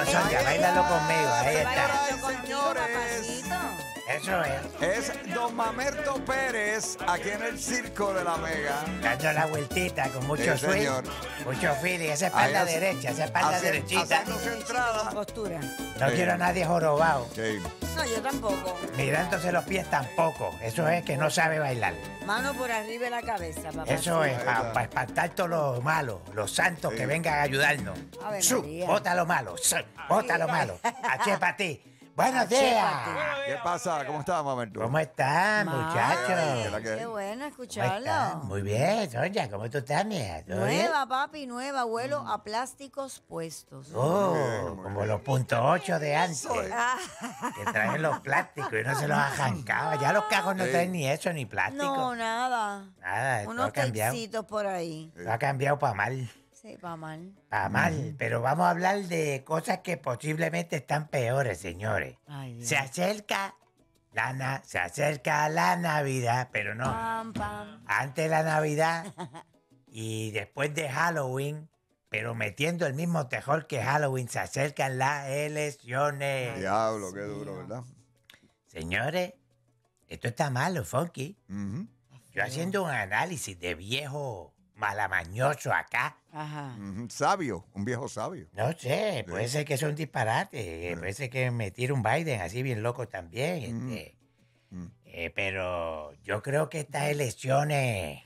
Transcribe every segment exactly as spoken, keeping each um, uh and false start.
Sonia, bailalo conmigo, ahí Estoy está. bailando contigo, Señores. papacito. Eso es. Es Don Mamerto Pérez, aquí en el Circo de la Mega. Dando la vueltita con mucho Sí, swing, señor. mucho feeling. Esa espalda Ahí hace- derecha, esa espalda hace- derechita. haciendo su Con entrada. postura. No Sí. quiero a nadie jorobado. Sí. No, yo tampoco. Mirándose los pies tampoco. Eso es que no sabe bailar. Mano por arriba de la cabeza, papá. Eso es, Ahí para está. espantar todos los malos, los santos Sí. que vengan a ayudarnos. Ave Su, María. bota lo malo, su, bota lo malo. Aché para ti. Buenos Aché días. pa' ¿Qué pasa? ¿Cómo estás, Mamerto? ¿Cómo están, Mami, muchachos? ¿Qué? Qué bueno ¿Cómo escucharlo. están? Muy bien, Sonia, ¿cómo tú estás, mía? ¿Todo bien? Nueva, papi, nueva. Vuelo a plásticos puestos. Oh, bien, muy como bien. los puntos ocho de antes, Ah, que traen los plásticos y no se los arrancaba. Ya los cajos no Sí. traen ni eso, ni plástico. no, nada. Nada, todo Unos ha cambiado. textitos por ahí. Todo ha cambiado para mal. Sí, pa' mal. Para mal, pero vamos a hablar de cosas que posiblemente están peores, señores. Ay, Dios. Se acerca la na- se acerca la Navidad, pero no. Pam, pam. Antes de la Navidad y después de Halloween, pero metiendo el mismo tejol que Halloween, se acercan las elecciones. Diablo, qué Dios duro, mío. ¿verdad? Señores, esto está malo, Funky. Ujú, Yo haciendo un análisis de viejo malamañoso acá. Ajá. ujú. Sabio, un viejo sabio. No sé, puede Sí. ser que sea un disparate, eh, Sí. puede ser que me tire un Biden así bien loco también, Mm. este, Mm. eh, pero yo creo que estas elecciones,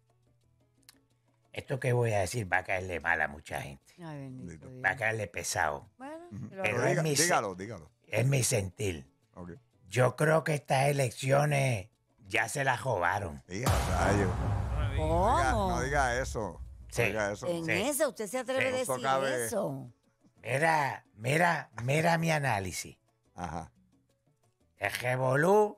esto que voy a decir va a caerle mal a mucha gente, Ay, bendito Bendito. Dios. va a caerle pesado, Bueno, Ujú. que lo Pero Pero es diga- mi se- dígalo, dígalo. es mi sentir. Ok. Yo creo que estas elecciones ya se las robaron. Diga, rayo. ¿Cómo? Diga- no diga eso. Sí. No diga eso. En Sí. eso, usted se atreve a Sí. Eso decir cabe- eso. Mira, mira, mira mi análisis. Ajá. El revolú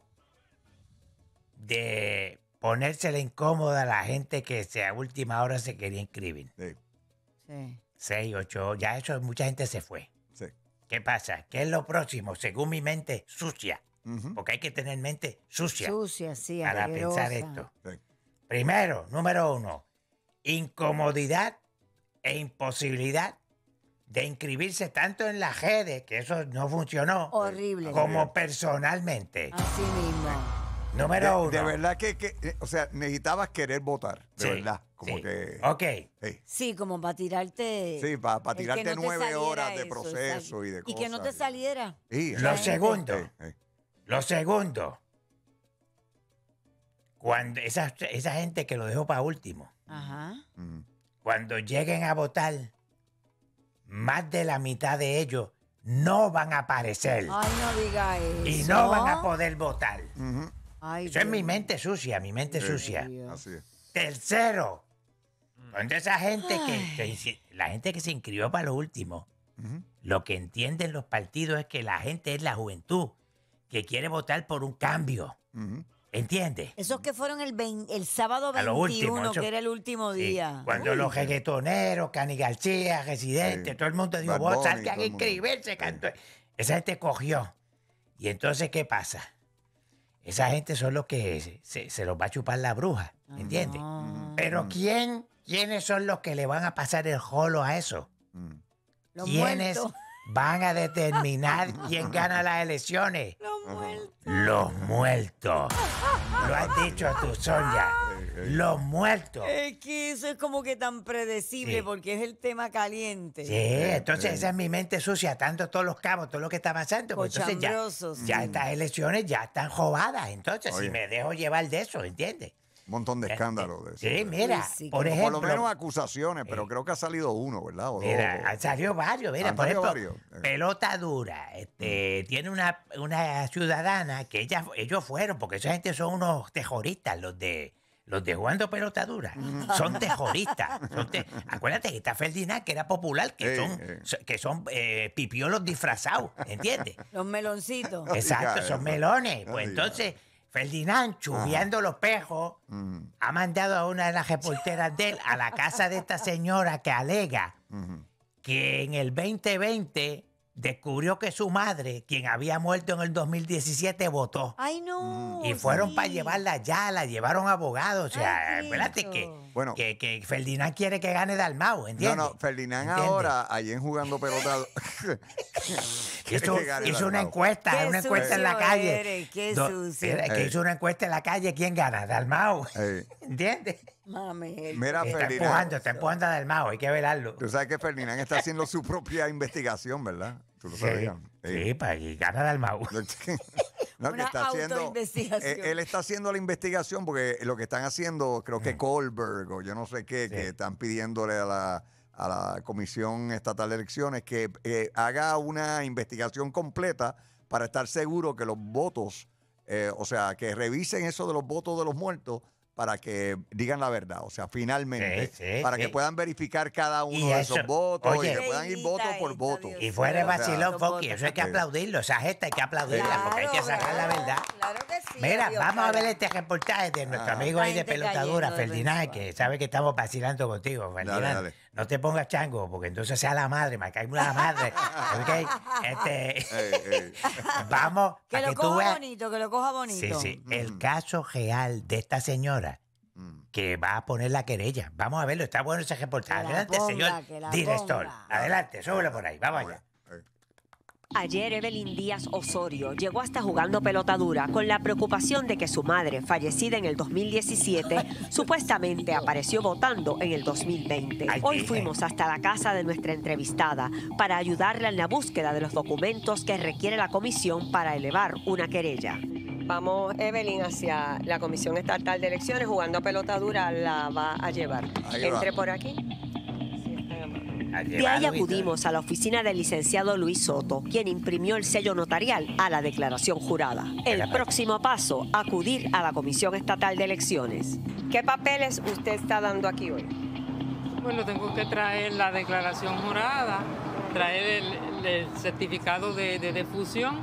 de ponérsela incómoda a la gente que se- a última hora se quería inscribir. Sí, Sí. Seis, ocho, ya eso, mucha gente se fue. sí. ¿Qué pasa? ¿Qué es lo próximo? Según mi mente sucia, Ujú. porque hay que tener mente sucia Sucia, sí, para asquerosa. pensar esto. Sí. Primero, número uno, incomodidad e imposibilidad de inscribirse tanto en las redes, que eso no funcionó, Horrible. como personalmente. Así mismo. Número De, uno. de verdad que, que, eh, o sea, necesitabas querer votar, de Sí, verdad. Como sí. que. Ok. Sí, Sí, como para tirarte. sí, para el que tirarte no te nueve saliera horas de eso, proceso exacto. y de Y cosas. que no te saliera. Sí, Lo La sí, gente- segundo, sí, sí. lo segundo, cuando esa, esa gente que lo dejó para último, Ajá. Ujú. cuando lleguen a votar, más de la mitad de ellos no van a aparecer Ay, no diga eso. y no van a poder votar. Ujú. Ay, Eso es Dios mi mente sucia, mi mente Sí. sucia. mío. Así es. Tercero, cuando esa gente que, que insi- la gente que se inscribió para lo último, Ujú. lo que entienden los partidos es que la gente es la juventud que quiere votar por un cambio. Ujú. ¿Entiendes? Esos que fueron el, vein- el sábado A lo último, veintiuno, eso- que era el último Sí, día. cuando Uy. los reggaetoneros, Cani García, Residente, Sí. todo el mundo dijo, Bad vos Bunny, salgan todo a el mundo. inscribirse, Sí. cantó. Esa gente cogió. Y entonces, ¿qué pasa? Esa gente son los que se, se- se los va a chupar la bruja, ¿entiendes? Ah, Pero Mm. ¿quién, quiénes son los que le van a pasar el jolo a eso? Mm. los ¿Quiénes muertos. van a determinar quién gana las elecciones? Los muertos. Los muertos. Lo has dicho tú, Sonia. Los muertos. Es que eso es como que tan predecible Sí. porque es el tema caliente. Sí, entonces esa es mi mente sucia, atando todos los cabos, todo lo que está pasando. Pues entonces ya, Cochambrosos. ya estas elecciones ya están jobadas. Entonces, Oye. si me dejo llevar de eso, ¿entiendes? Un montón de escándalos de eso. Sí, mira, Uy, sí, por que- ejemplo. Por lo menos acusaciones, pero Sí. creo que ha salido uno, ¿verdad? O dos. Mira, han salido varios, mira, Han por salido ejemplo, varios. Eh. pelota dura, este, tiene una, una ciudadana que ella, ellos fueron, porque esa gente son unos tejoristas, los de los de jugando pelota dura, son tejoristas. Son te- acuérdate que está Ferdinand, que era popular, que Sí, son, sí. so- que son eh, pipiolos disfrazados, ¿entiendes? Los meloncitos. Exacto, diga son eso. melones. No Pues diga. entonces, Ferdinand, chuleando los pejos, Ujú, ha mandado a una de las reporteras de él a la casa de esta señora que alega ujú. que en el veinte veinte descubrió que su madre, quien había muerto en el dos mil diecisiete, votó. Ay, no. Y fueron sí. para llevarla allá, la llevaron abogados. O sea, Ay, espérate Cristo. que, Bueno. que, que Ferdinand quiere que gane Dalmau, No, ¿entiendes? no, Ferdinand ¿Entiendes? ahora, allí en Jugando Pelota, quiere Hizo, que gane hizo una Dalmau. encuesta, Qué una encuesta en la sucio calle. eres, qué Do- sucio. era- que Eh. hizo una encuesta en la calle, ¿quién gana? Dalmau. Eh, ¿Entiendes? Mami. Mira, Está Ferdinand, empujando, está empujando a Dalmau, hay que velarlo. tú sabes que Ferdinand está haciendo su propia investigación, ¿verdad? Tú lo Sí, sabías. sí, para que gana Dalmau. No, que Una está haciendo, autoinvestigación. eh, él está haciendo la investigación porque lo que están haciendo, creo que Kohlberg o yo no sé qué, Sí. que están pidiéndole a la, a la Comisión Estatal de Elecciones que eh, haga una investigación completa para estar seguro que los votos, eh, o sea, que revisen eso de los votos de los muertos para que digan la verdad, o sea, finalmente, Sí, sí, para sí. que puedan verificar cada uno Y de eso, esos votos oye. y que puedan ir Bendita voto por esta, voto. Dios Y fuera de O sea, vacilón, los Foqui, votos. eso hay que Sí. aplaudirlo, esa gesta hay que aplaudirla Claro, porque hay que sacar la claro, verdad. Claro que sí. Mira, adiós, vamos a ver cara. este reportaje de nuestro Ah. amigo La ahí de gente pelotadura, cayendo de Ferdinand, mensual. que sabe que estamos vacilando contigo, Ferdinand. dale. No te pongas chango, porque entonces sea la madre, me cae una madre. ¿Ok? Este, Ey, ey. vamos Que a lo que tú coja veas. bonito, que lo coja bonito. Sí, sí. Mm. El caso real de esta señora Mm. que va a poner la querella. Vamos a verlo, está bueno ese reportaje. Que la Adelante, ponga, señor que la director. ponga. Adelante, súbelo por ahí, vamos allá. Ey. Ayer Evelyn Díaz Osorio llegó hasta Jugando Pelota Dura con la preocupación de que su madre, fallecida en el dos mil diecisiete, supuestamente apareció votando en el dos mil veinte. Ay, Hoy virgen. fuimos hasta la casa de nuestra entrevistada para ayudarla en la búsqueda de los documentos que requiere la comisión para elevar una querella. Vamos, Evelyn, hacia la Comisión Estatal de Elecciones. Jugando Pelota Dura la va a llevar. Ahí va. Entre por aquí. A De llevarlo ahí y todo. acudimos a la oficina del licenciado Luis Soto, quien imprimió el sello notarial a la declaración jurada. El próximo paso, acudir a la Comisión Estatal de Elecciones. ¿Qué papeles usted está dando aquí hoy? Bueno, tengo que traer la declaración jurada, traer el, el certificado de, de defusión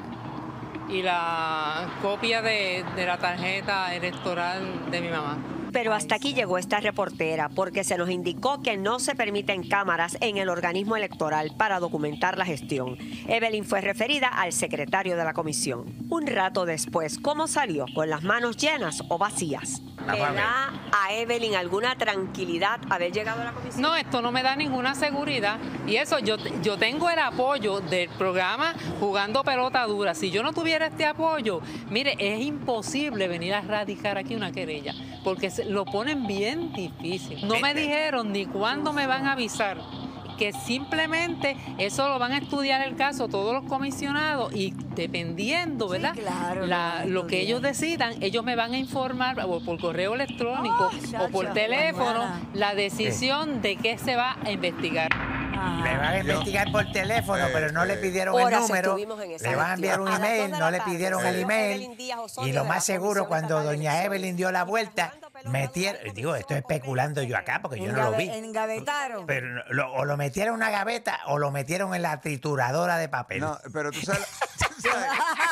y la copia de, de la tarjeta electoral de mi mamá. Pero hasta aquí llegó esta reportera porque se nos indicó que no se permiten cámaras en el organismo electoral para documentar la gestión. Evelyn fue referida al secretario de la comisión. Un rato después, ¿cómo salió? ¿Con las manos llenas o vacías? ¿Le Vamos a ver. da a Evelyn alguna tranquilidad haber llegado a la comisión? No, esto no me da ninguna seguridad. Y eso, yo, yo tengo el apoyo del programa Jugando Pelota Dura. Si yo no tuviera este apoyo, mire, es imposible venir a radicar aquí una querella, porque se- lo ponen bien difícil. No me Vete. dijeron ni cuándo me van a avisar, que simplemente eso lo van a estudiar el caso todos los comisionados y dependiendo, ¿verdad? claro, lo La- van a lo que ellos estudiar. decidan, ellos me van a informar o por correo electrónico Oh, o por chacho, teléfono mañana. la decisión de qué se va a investigar. Ajá. Le van a Yo- investigar por teléfono, Eh, pero no le eh. pidieron el Horas número. estuvimos en esa Le van a enviar gestión. un A las dos email, de no la le tarde pidieron salió el email. Evelyn Díaz Osorio Y lo de más la seguro, Comisión cuando Estatal de doña Elecciones. Evelyn dio la vuelta, Jugando Pelota metieron, Dura digo, estoy especulando yo acá porque yo no lo vi. Engabe- Engavetaron. Pero no- lo- o lo metieron en una gaveta o lo metieron en la trituradora de papel. No, pero tú sabes, tú sabes-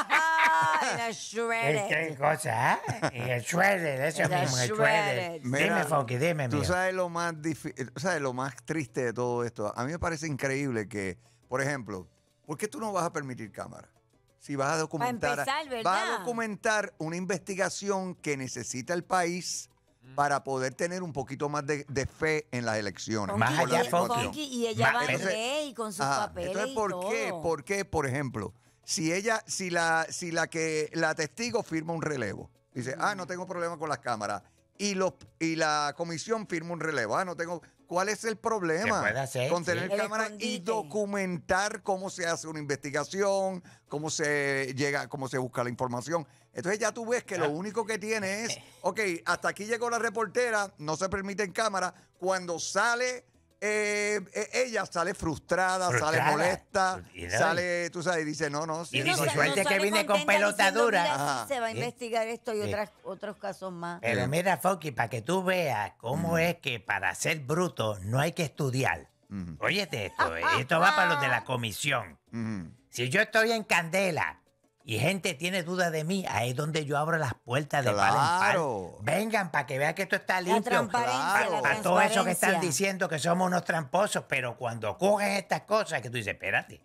En la ¿Qué, shredded. qué cosa? ¿Ah? Y el shredder, eso El mismo, el shredded. shredder. Mira, Dime, Funky, dime, tú mío. sabes lo más difí- tú sabes lo más triste de todo esto. A mí me parece increíble que, por ejemplo, ¿por qué tú no vas a permitir cámara? Si vas a documentar, empezar, ¿verdad? vas a documentar una investigación que necesita el país para poder tener un poquito más de, de fe en las elecciones. Más por la allá, situación. Funky. Y ella Ma- va en entonces- ley con sus Ajá, papeles entonces, y ¿por todo. qué? ¿Por qué, por ejemplo, si ella, si la, si la que la testigo firma un relevo, dice, ah, no tengo problema con las cámaras, y los y la comisión firma un relevo, ah, no tengo, ¿cuál es el problema? Se puede hacer, con sí. tener El cámara y escondite. documentar cómo se hace una investigación, cómo se llega, cómo se busca la información. Entonces ya tú ves que lo único que tiene es, ok, hasta aquí llegó la reportera, no se permite en cámara, cuando sale eh, eh, ella sale frustrada, Frustrada. sale molesta, Y no, sale, tú sabes, y dice, no, no, sí, Y Sí, dice, no, no, sa- suerte no que sale vine con contenta pelota diciendo, dura. "Mira, Ajá. sí, se va a Sí. investigar esto y Sí. otras, otros casos más. Pero Eh. mira, Funky, para que tú veas cómo es que para ser bruto no hay que estudiar. Ujú. Óyete esto, eh, esto va para los de la comisión. Ujú. Si yo estoy en candela y gente tiene duda de mí, ahí es donde yo abro las puertas de par en par. Claro. Vengan para que vean que esto está La limpio. transparencia, claro. la Para todo eso que están transparencia. diciendo que somos unos tramposos, pero cuando cogen estas cosas que tú dices, espérate,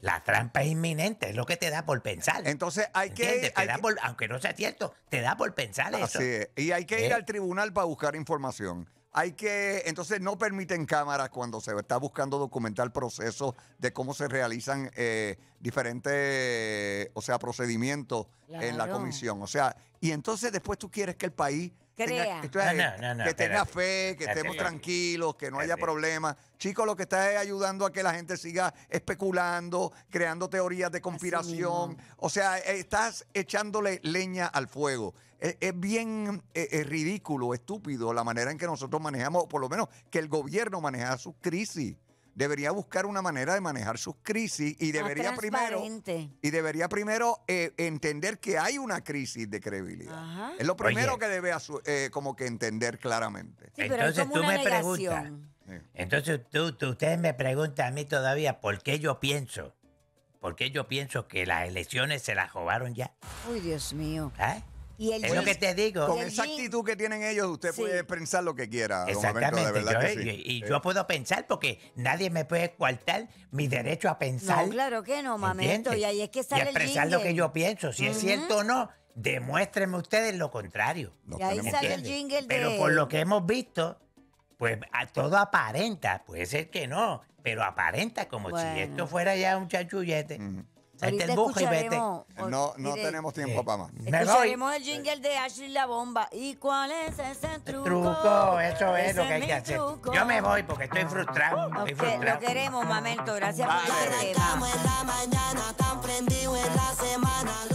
La trampa es inminente, es lo que te da por pensar. Entonces hay que, ¿Entiendes? Te hay da que- por- aunque no sea cierto, te da por pensar eso. Así es. Y hay que ir ¿Eh? al tribunal para buscar información. Hay que, entonces no permiten cámaras cuando se está buscando documentar procesos de cómo se realizan eh, diferentes, o sea, procedimientos en la Claro. comisión. O sea, y entonces después tú quieres que el país tenga- Crea. esto No, es, no, no, no, que tenga espérate. fe, que Espérate, estemos espérate. tranquilos, que no haya Espérate. problemas. Chicos, lo que está es ayudando a que la gente siga especulando, creando teorías de conspiración. mismo. O sea, eh, estás echándole leña al fuego. Es, es bien eh, eh, ridículo, estúpido la manera en que nosotros manejamos, o por lo menos que el gobierno maneja sus crisis. Debería buscar una manera de manejar sus crisis y Más debería primero transparente. y debería primero eh, entender que hay una crisis de credibilidad. Ajá. Es lo primero Oye. que debe asu- eh, como que entender claramente. Sí, pero hay Entonces como tú una me negación. preguntas. Sí. Entonces tú, tú- ustedes me preguntan a mí todavía por qué yo pienso, por qué yo pienso que las elecciones se las robaron ya. Uy, Dios mío. ¿Ah? Y el Es lo G- que te digo. Con el esa G- actitud que tienen ellos, usted Sí. puede pensar lo que quiera. don Alberto, Exactamente. de verdad yo- que sí. y y Sí. yo puedo pensar porque nadie me puede coartar mi derecho a pensar. No, claro que no, mamento. ¿entiendes? Y ahí es que Y sale el expresar lo que jingle. yo pienso. Si es Ujú. cierto o no, demuéstrenme ustedes lo contrario. Nos Y ahí tenemos sale que- el ¿entiendes? jingle de... Pero por lo que hemos visto, pues a todo aparenta. Puede ser que no, pero aparenta como Bueno. si esto fuera ya un chanchullete. Ujú. Salte Ahorita el bujo y vete. escucharemos... o- No, no mire, tenemos tiempo Sí. para más. Me voy. Escucharemos el jingle de Ashley La Bomba. ¿Y cuál es ese truco? Truco, eso es Ese lo que hay mi que hacer. truco. Yo me voy porque estoy frustrado. Lo, Estoy que- lo frustrado. queremos, mamento. Gracias por Dale. este tema. Arrancamos en la mañana, tan prendido en la semana.